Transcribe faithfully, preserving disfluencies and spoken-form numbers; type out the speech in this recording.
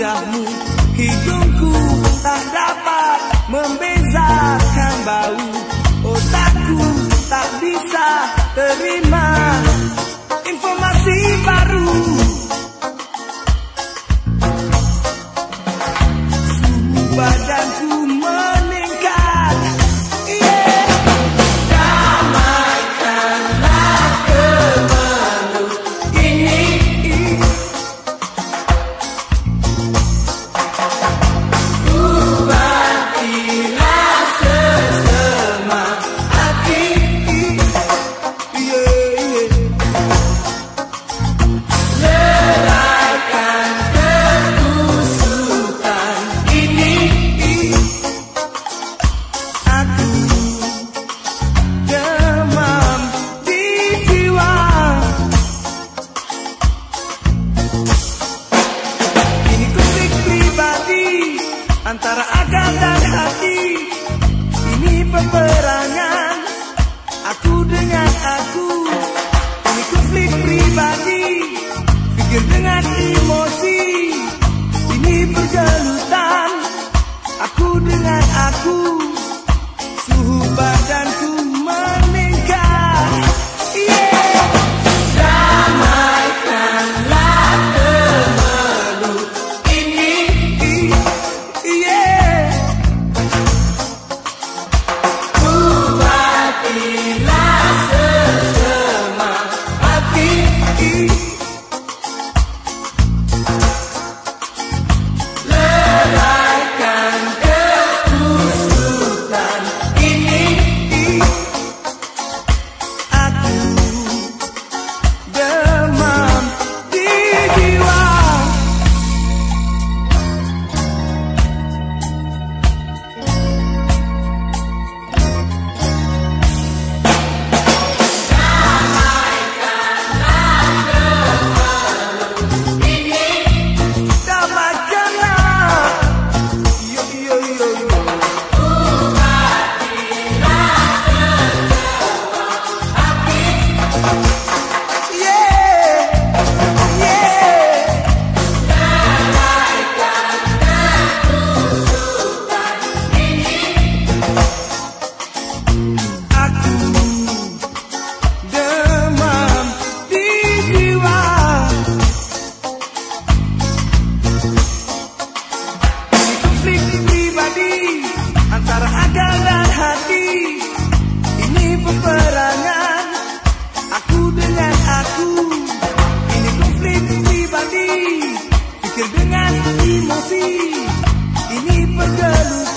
wajahmu, hidungku tak dapat membezakan bau. Otakku tak bisa terima informasi baru. Suhu badanku meningkat. Yeah. Damaikanlah kemelut ini. Ubatilah sesama hati. Yeah, yeah. Leraikan kekusutan ini. Aku demam di jiwa. Ini konflik pribadi antara akal dan hati. Ini peperangan aku dengan aku. Ini konflik pribadi, pikir dengan emosi. Ini pergelutan aku dengan aku. Suhu badanku meningkat. Yeah. Damaikanlah kemelut ini. Yeah. Ubatilah sesama hati. Leraikan kekusutan ini. Aku demam di jiwa. Damaikanlah. Yo, yo, yo, yo. Yeah, yeah. Aku demam di jiwa. Ini konflik pribadi antara akal dan hati. Ini peperangan aku dengan aku. Ini konflik pribadi, pikir dengan emosi. Ini pergelutan